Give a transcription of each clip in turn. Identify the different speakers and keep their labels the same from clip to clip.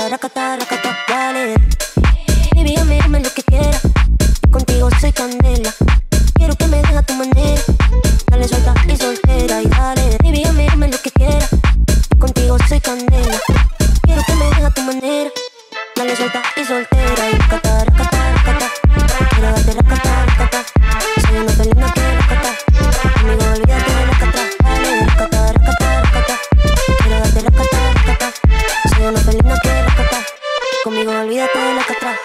Speaker 1: racata, racata, dale. Baby, dame lo que quieras. Contigo soy candela. Quiero que me dejes a tu manera. Dale suelta y soltera y dale. Baby, dame lo que quieras. Contigo soy candela. Quiero que me dejes a tu manera. Dale suelta y soltera y racata, racata, racata. Quiero darte racata, racata. Soy una felina que racata. Conmigo olvídate de la catra. Dale, racata, racata, racata. Quiero darte racata, racata. Soy una felina que racata. Conmigo olvídate de la catra.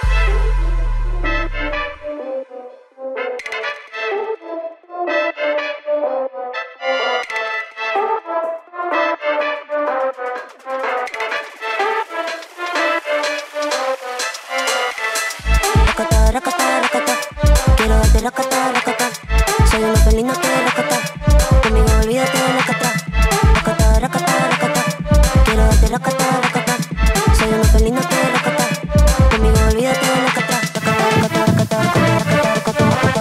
Speaker 1: Racata, racata, racata. Quiero darte racata, racata. Soy una felina que racata. Conmigo olvídate de la catra. Racata, racata, racata. Quiero darte racata, racata. Soy una felina que racata. Conmigo olvídate de la catra. Racata, racata, racata, racata,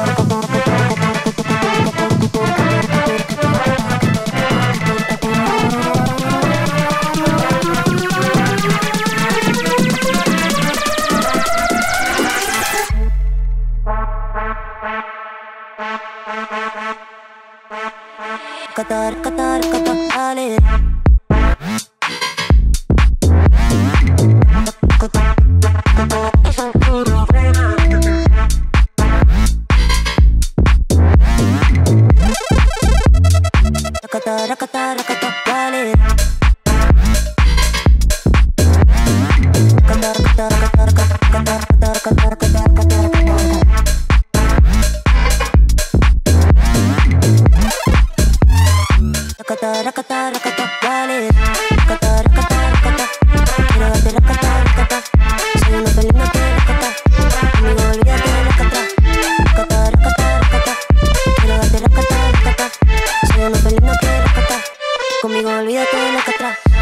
Speaker 1: racata, racata, dale. Racata, racata, racata, dale. Racata, racata, racata, racata, racata, racata, racata, racata. Racata, racata, racata, dale. Racata, racata, racata. Quiero darte racata, racata. Soy una felina que racata. Conmigo olvídate de la catra. Racata, racata, racata. Quiero darte racata, racata. Soy una felina que racata. Conmigo olvídate de la catra.